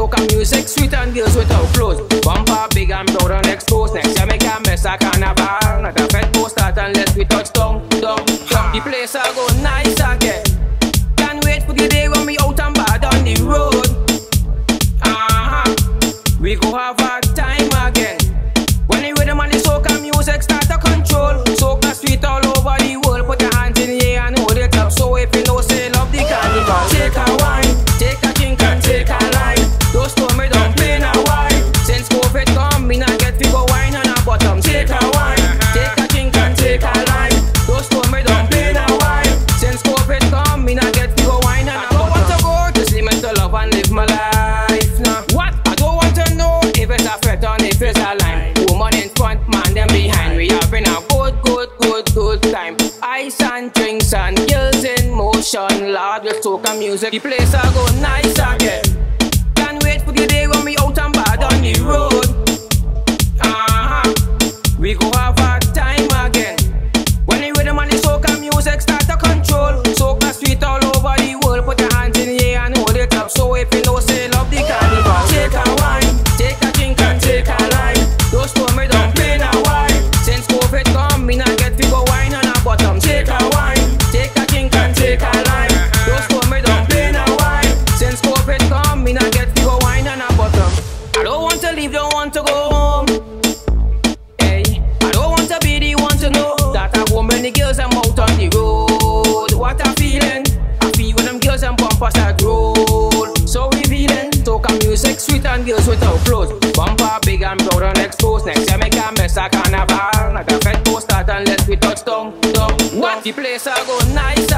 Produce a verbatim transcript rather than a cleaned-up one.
soca music, sweet and girls without clothes. Bumper big and proud and exposed. Next year make a mess a carnival. Not a fed post start unless we touch down, down, down. The place a go nice again. Can't wait for the day when we out and bad on the road. Uh-huh. We go have a time again. When the rhythm and the soca music start to control. Soca sweet all over the world. Put your hands in the air and hold it up. So if you know say love the carnival, take a wine, take a drink and take a line. Those told me don't play no wine. Since COVID come, me not get figure wine on a bottom. Take a wine, take a drink and take a line. Those told me don't play no wine. Since COVID come, me not get figure wine on a bottom. I don't want to go to sleep mental love and live my life now. What? I don't want to know if it's a threat or if it's a line. Woman in front, man them behind. We having a good, good, good, good time. Ice and drinks and girls in motion. Lord, with soca music, the place a go nice again. Can't wait for the day when we out and bad on the road. Uh-huh. We go have a time again. When the rhythm and the soca music start to control. Soca sweet all over the world. Put your hands in the air and hold it up. So if you know say love the carnival, take a wine, take a drink and take a line. Those told me don't play no wine. Since COVID come, me not get figure wine on a bottom. Take a wine, take a drink and take a line. Those told me don't play no wine. Since COVID come, me not get figure wine on a bottom. I don't want to leave, don't want to go home. Hey, I don't want to be the one to know that I go many girls I'm out on the road. What a feeling, I feel when them girls and bumpers that roll. So revealing, soca music, sweet and girls without clothes. Bumper big and proud and exposed. Next year make a mess a carnival. Not a fed post start unless we touch down, down, down. The place a go nice